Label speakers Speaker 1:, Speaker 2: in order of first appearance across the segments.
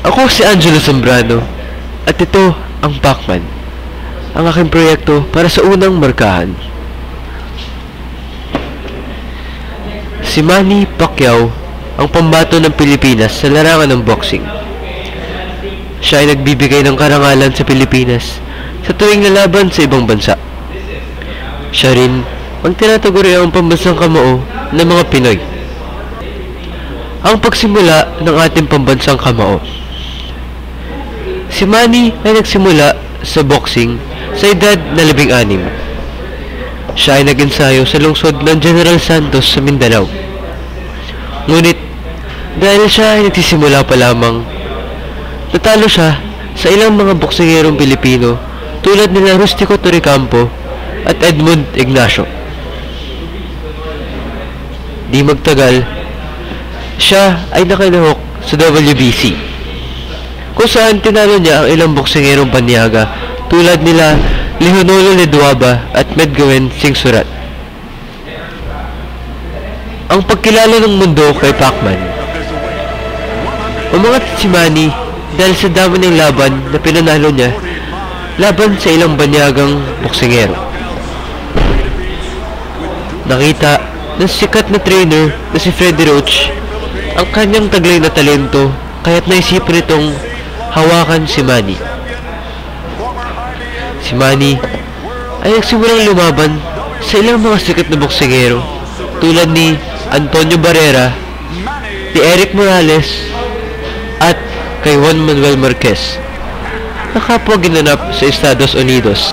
Speaker 1: Ako si Angelo Zambrano at ito ang Pacman, ang aking proyekto para sa unang markahan. Si Manny Pacquiao ang pambato ng Pilipinas sa larangan ng boxing. Siya ay nagbibigay ng karangalan sa Pilipinas sa tuwing lalaban sa ibang bansa. Siya rin ang tinataguriang pambansang kamao ng mga Pinoy. Ang pagsimula ng ating pambansang kamao. Si Manny ay nagsimula sa boxing sa edad na 16. Siya ay nag-ensayo sa lungsod ng General Santos sa Mindanao. Ngunit, dahil siya ay nagsisimula pa lamang, natalo siya sa ilang mga boksingerong Pilipino tulad nila Rustico Torrecampo at Edmund Ignacio. Di magtagal, siya ay nakalahok sa WBC, kung saan tinalo niya ang ilang boksingerong banyaga tulad nila Leonolo Leduaba at Medgawen Singsurat. Ang pagkilala ng mundo kay Pacman. Umangat si Manny dahil sa dami ng laban na pinanalo niya laban sa ilang banyagang boksingero. Nakita ng sikat na trainer na si Freddie Roach ang kanyang taglay na talento kaya't naisipan nitong hawakan si Manny. Si Manny ay nagsimulang lumaban sa ilang mga sikat na boksingero tulad ni Antonio Barrera, ni Eric Morales, at kay Juan Manuel Marquez na kapwa ginanap sa Estados Unidos.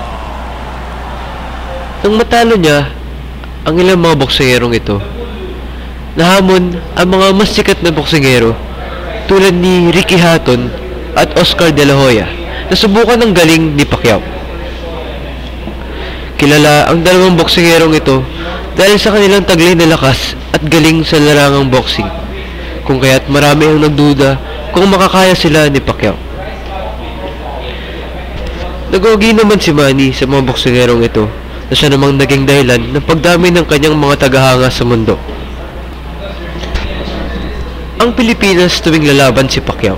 Speaker 1: Nang matalo niya ang ilang mga boksingerong ito, nahamon ang mga mas sikat na boksingero tulad ni Ricky Hatton at Oscar De La Hoya na subukan ng galing ni Pacquiao. Kilala ang dalawang boksingerong ito dahil sa kanilang taglay na lakas at galing sa larangang boxing, kung kaya't marami ang nagduda kung makakaya sila ni Pacquiao. Nagogi naman si Manny sa mga boksingerong ito na siya namang naging dahilan ng pagdami ng kanyang mga tagahanga sa mundo. Ang Pilipinas tuwing lalaban si Pacquiao.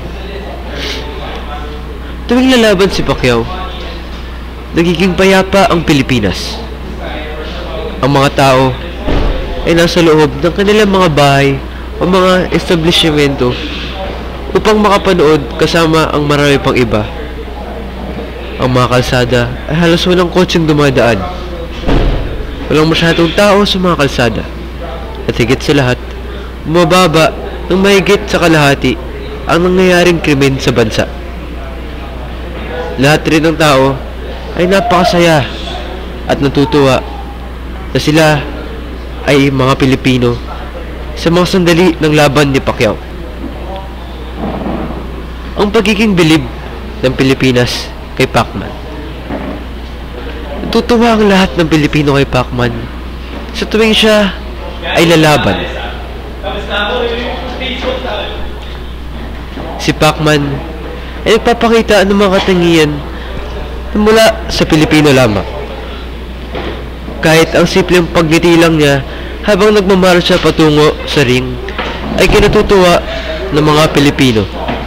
Speaker 1: Tuwing lalaban si Pacquiao, nagiging payapa ang Pilipinas. Ang mga tao ay nasa loob ng kanilang mga bahay o mga establishmento upang makapanood kasama ang marami pang iba. Ang mga kalsada ay halos walang kotseng dumadaan. Walang masyadong tao sa mga kalsada. At higit sa lahat, bumababa ng mahigit sa kalahati ang nangyayaring krimen sa bansa. Lahat rin ng tao ay napakasaya at natutuwa na sila ay mga Pilipino sa mga sandali ng laban ni Pacquiao. Ang pagiging bilib ng Pilipinas kay Pacman. Natutuwa ang lahat ng Pilipino kay Pacman sa tuwing siya ay lalaban. Si Pacman ay nagpapakita ng mga katangian na mula sa Pilipino lamang. Kahit ang simpleng pagngiti lang niya habang nagmamarsya patungo sa ring ay kinatutuwa ng mga Pilipino.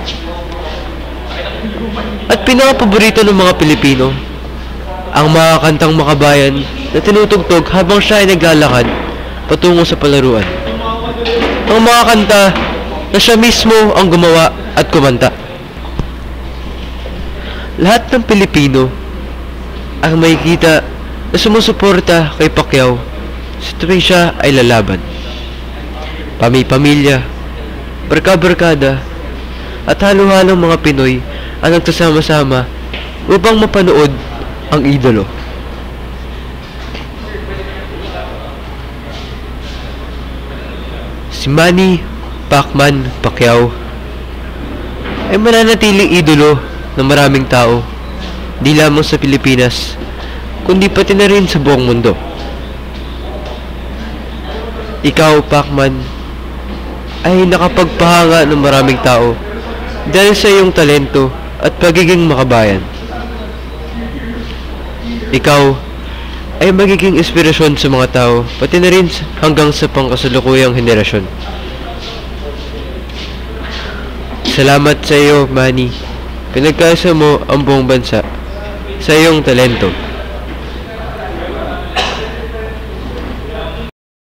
Speaker 1: At pinakapaborito ng mga Pilipino ang mga kantang makabayan na tinutugtog habang siya ay naglalakad patungo sa palaruan. Ang mga kanta na siya mismo ang gumawa at kumanta. Lahat ng Pilipino ang makikita na sumusuporta kay Pacquiao sa tuwing siya ay lalaban. Pamilya, barka-barkada, at halo-halong mga Pinoy ang nagsasama-sama upang mapanood ang idolo. Si Manny Pacman Pacquiao ay mananatiling idolo ng maraming tao, di lamang sa Pilipinas, kundi pati na rin sa buong mundo. Ikaw, Pacman, ay nakapagpahanga ng maraming tao dahil sa iyong talento at pagiging makabayan. Ikaw ay magiging inspirasyon sa mga tao, pati na rin hanggang sa pangkasalukuyang henerasyon. Salamat sa iyo, Manny. Pinagkaisa mo ang buong bansa sa iyong talento.